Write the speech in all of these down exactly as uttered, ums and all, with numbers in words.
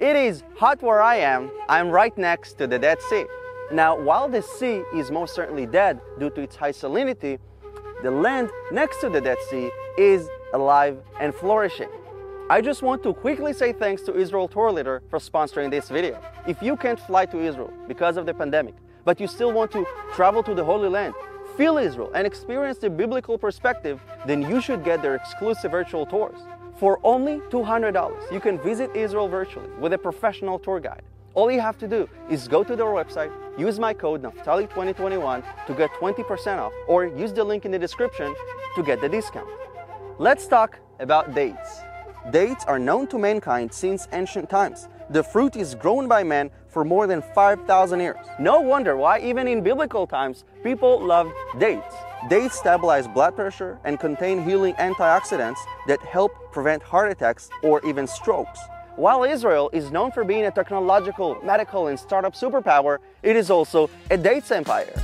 It is hot where I am. I'm right next to the Dead Sea. Now, while the sea is most certainly dead due to its high salinity, the land next to the Dead Sea is alive and flourishing. I just want to quickly say thanks to Israel Tour Leader for sponsoring this video. If you can't fly to Israel because of the pandemic, but you still want to travel to the Holy Land, feel Israel and experience the biblical perspective, then you should get their exclusive virtual tours. For only two hundred dollars, you can visit Israel virtually with a professional tour guide. All you have to do is go to their website, use my code Naftali twenty twenty-one to get twenty percent off, or use the link in the description to get the discount. Let's talk about dates. Dates are known to mankind since ancient times. The fruit is grown by man for more than five thousand years. No wonder why even in biblical times, people loved dates. Dates stabilize blood pressure and contain healing antioxidants that help prevent heart attacks or even strokes. While Israel is known for being a technological, medical, and startup superpower, it is also a dates empire.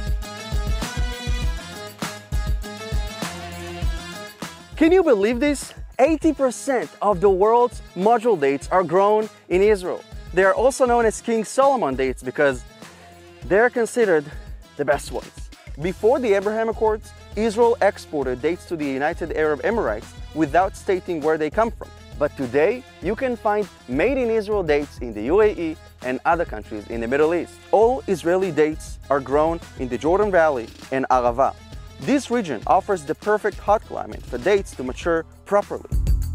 Can you believe this? eighty percent of the world's module dates are grown in Israel. They are also known as King Solomon dates because they're considered the best ones. Before the Abraham Accords, Israel exported dates to the United Arab Emirates without stating where they come from. But today, you can find made in Israel dates in the U A E and other countries in the Middle East. All Israeli dates are grown in the Jordan Valley and Arava. This region offers the perfect hot climate for dates to mature properly.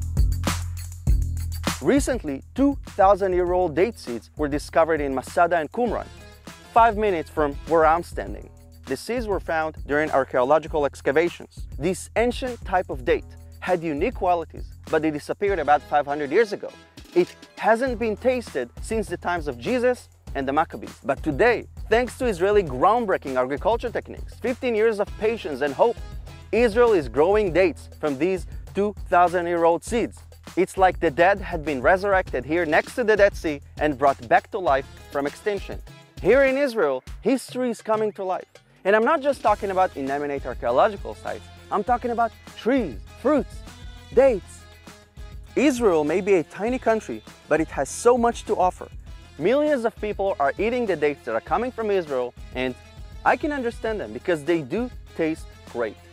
Recently, two thousand year old date seeds were discovered in Masada and Qumran, five minutes from where I'm standing. The seeds were found during archaeological excavations. This ancient type of date had unique qualities, but it disappeared about five hundred years ago. It hasn't been tasted since the times of Jesus and the Maccabees. But today, thanks to Israeli groundbreaking agriculture techniques, fifteen years of patience and hope, Israel is growing dates from these two thousand year old seeds. It's like the dead had been resurrected here next to the Dead Sea and brought back to life from extinction. Here in Israel, history is coming to life. And I'm not just talking about inanimate archaeological sites, I'm talking about trees, fruits, dates. Israel may be a tiny country, but it has so much to offer. Millions of people are eating the dates that are coming from Israel, and I can understand them because they do taste great.